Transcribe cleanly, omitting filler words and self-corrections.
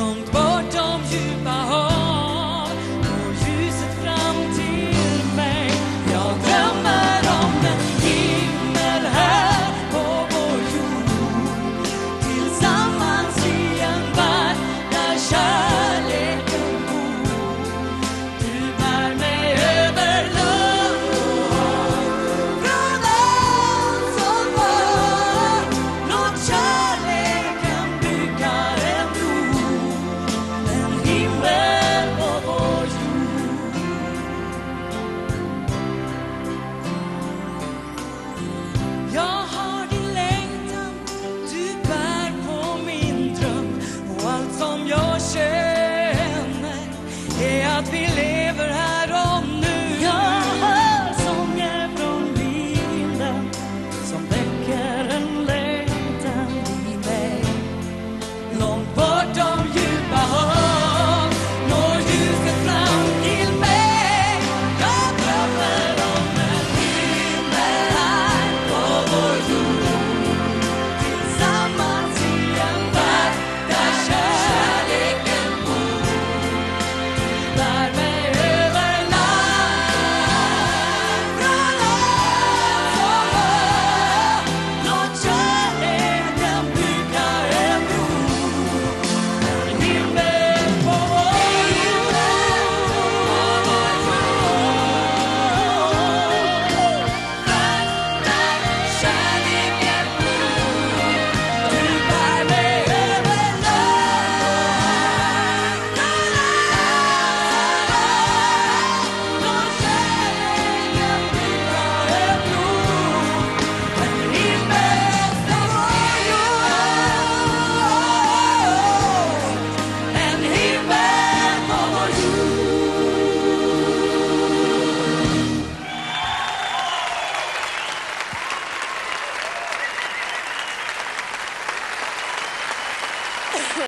långt bortom djupa hav och ljuset fram till mig. Jag drömmer om en himmel här på vår jord, tillsammans i en värld där kärleken bor. Du bär mig över lund och hav, från allt som var. Låt kärleken bygga en bro, en himmel på vår jord. Jag har din längtan, du bär på min dröm, och allt som jag känner är att vi lever